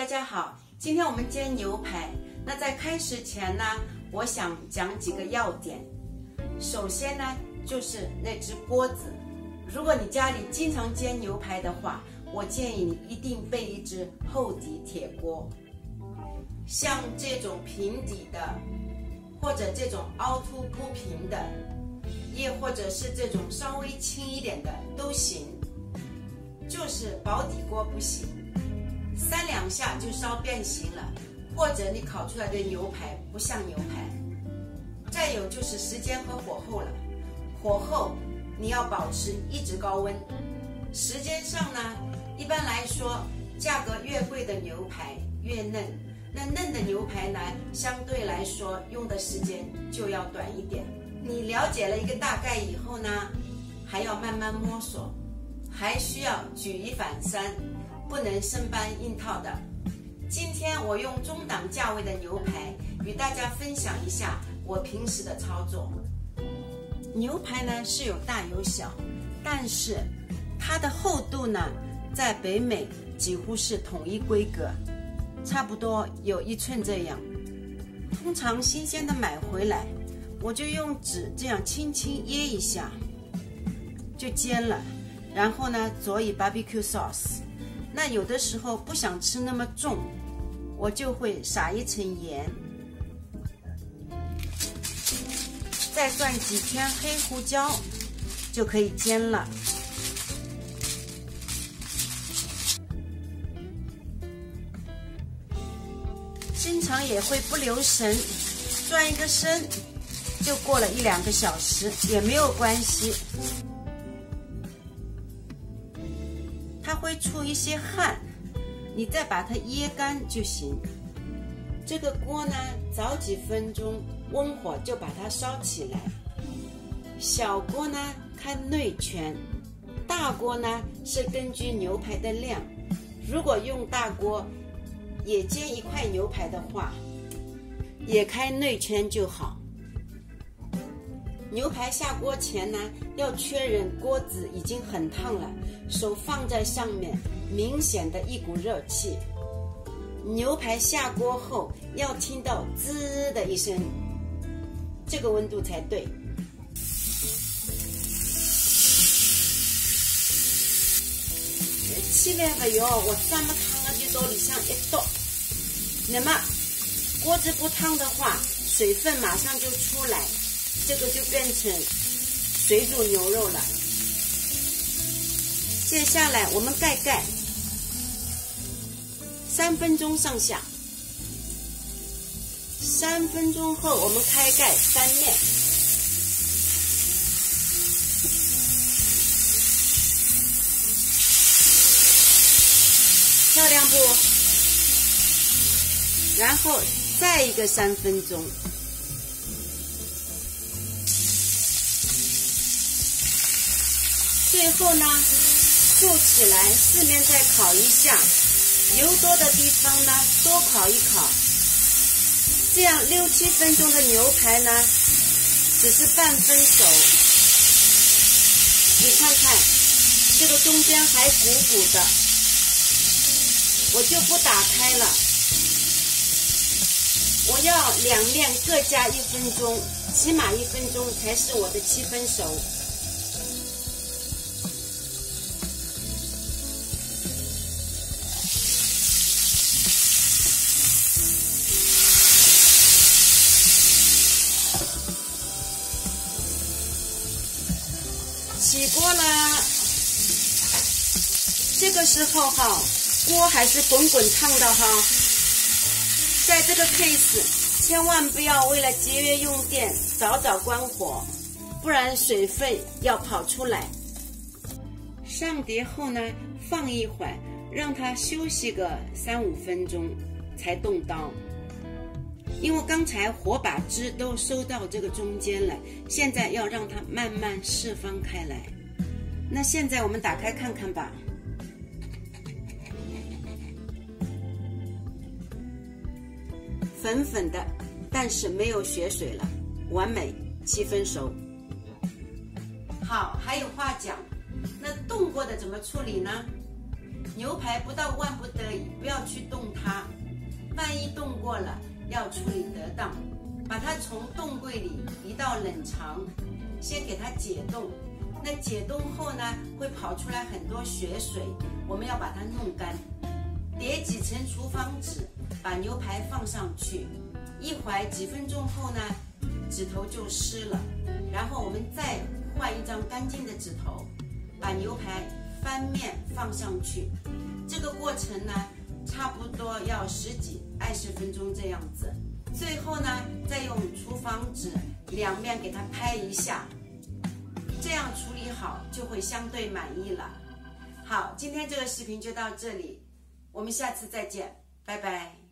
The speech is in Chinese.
大家好，今天我们煎牛排。那在开始前呢，我想讲几个要点。首先呢，就是那只锅子。如果你家里经常煎牛排的话，我建议你一定备一只厚底铁锅。像这种平底的，或者这种凹凸不平的，也或者是这种稍微轻一点的都行，就是薄底锅不行，3-2下就烧变形了，或者你烤出来的牛排不像牛排。再有就是时间和火候了，火候你要保持一直高温。时间上呢，一般来说价格越贵的牛排越嫩，那嫩的牛排呢，相对来说用的时间就要短一点。你了解了一个大概以后呢，还要慢慢摸索，还需要举一反三，不能生搬硬套的。今天我用中档价位的牛排与大家分享一下我平时的操作。牛排呢是有大有小，但是它的厚度呢在北美几乎是统一规格，差不多有1寸这样。通常新鲜的买回来，我就用纸这样轻轻捏一下就煎了，然后呢佐以 barbecue sauce。那有的时候不想吃那么重，我就会撒一层盐，再转几圈黑胡椒，就可以煎了。经常也会不留神转一个身，就过了1-2个小时也没有关系。它会出一些汗，你再把它捏干就行。这个锅呢，早几分钟温火就把它烧起来。小锅呢看内圈，大锅呢是根据牛排的量。如果用大锅也煎1块牛排的话，也开内圈就好。牛排下锅前呢，要确认锅子已经很烫了，手放在上面，明显的一股热气。牛排下锅后要听到滋的一声，这个温度才对。千万不要我这么烫了就到里向一倒，那么锅子不烫的话，水分马上就出来，这个就变成水煮牛肉了。接下来我们盖3分钟上下，3分钟后我们开盖翻面。漂亮不？然后再一个3分钟。最后呢，竖起来4面再烤一下，油多的地方呢多烤一烤。这样6-7分钟的牛排呢，只是半分熟。你看看，这个中间还鼓鼓的。我就不打开了，我要2面各加1分钟，起码1分钟才是我的7分熟。起锅了，这个时候哈，锅还是滚滚烫的哈。在这个 case 千万不要为了节约用电早关火，不然水分要跑出来。上碟后呢，放一会儿，让它休息个3-5分钟才动刀。因为刚才火把汁都收到这个中间了，现在要让它慢慢释放开来。那现在我们打开看看吧。粉粉的，但是没有血水了，完美，7分熟。好，还有话讲，那冻过的怎么处理呢？牛排不到万不得已，不要去动它， 万一冻过了，要处理得当，把它从冻柜里移到冷藏，先给它解冻。那解冻后呢，会跑出来很多血水，我们要把它弄干。叠几层厨房纸，把牛排放上去，一会儿几分钟后呢，纸头就湿了。然后我们再换一张干净的纸头，把牛排翻面放上去。这个过程呢，差不多要10几20分钟这样子。最后呢，再用厨房纸两面给它拍一下，这样处理好就会相对满意了。好，今天这个视频就到这里，我们下次再见，拜拜。